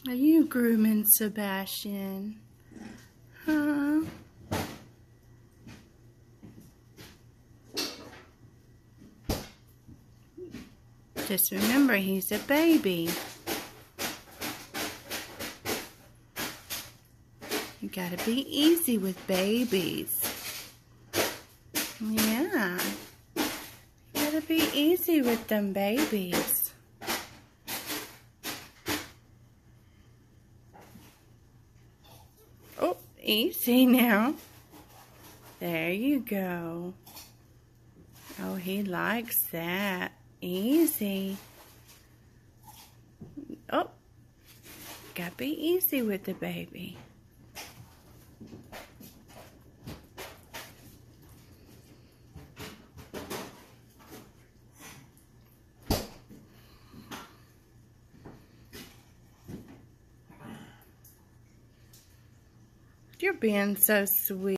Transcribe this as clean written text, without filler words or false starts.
Are you grooming Sebastian? Huh? Just remember, he's a baby. You gotta be easy with babies. Yeah. You gotta be easy with them babies. Oh, easy now. There you go. Oh, he likes that. Easy. Oh, gotta be easy with the baby. You're being so sweet.